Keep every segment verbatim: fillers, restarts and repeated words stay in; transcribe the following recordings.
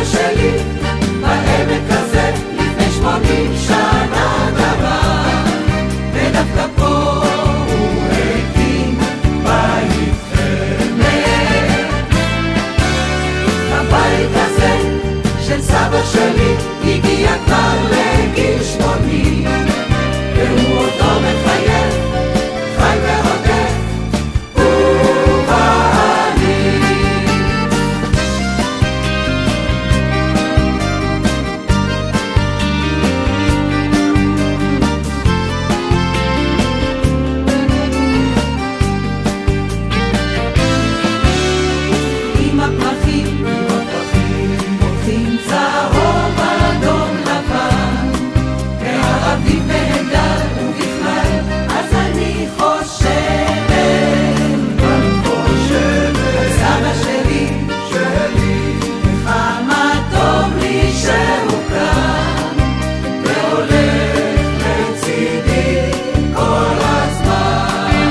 שלי בעמק הזה לפני שמונים שנה גרה, ודווקא פה הוא הקים בית חמד. הבית הזה של סבא שלי הגיע כבר לגיל שמונים, והוא אותו מחייך, חי ועודף ובעלי. עם הפרחים, עם הפרחים, פורחים צהוב אדום לבן, והאביב נהדר ובכלל, אז אני חושבת, אני חושבת, סבא שלי, שלי, וכמה טוב לי שהוא כאן, והולך לצידי כל הזמן.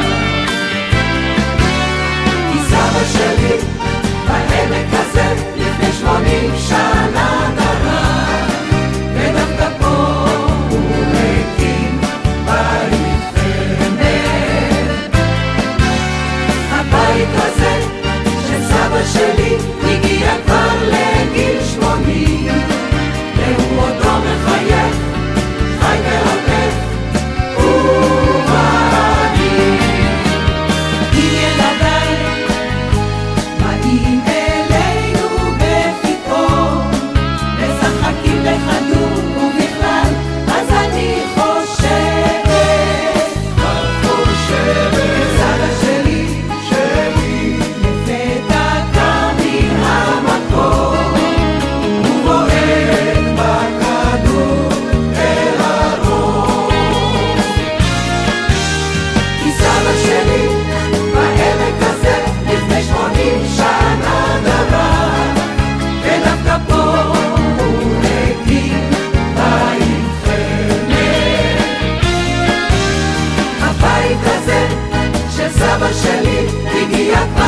כי סבא שלי בעמק הזה לפני שמונים שנה גרה, ודווקא פה הוא הקים בית חמד. הבית הזה של סבא שלי הגיע כבר לגיל שמונים, והוא אותו מחייך, חי ועוטף ובעלי. עם ילדיי באים אלינו בפתאום, משחקים בכדור ובכלל, אז אני חושבת, את חושבת, סבא שלי, שלי, לפתע קם מן המקום, הוא בועט בכדור אל הראש. כי סבא שלי בעמק הזה לפני שמונים שנה גרה, ודווקא פה הוא הקים בית חמד. הבית הזה של סבא שלי הגיע כבר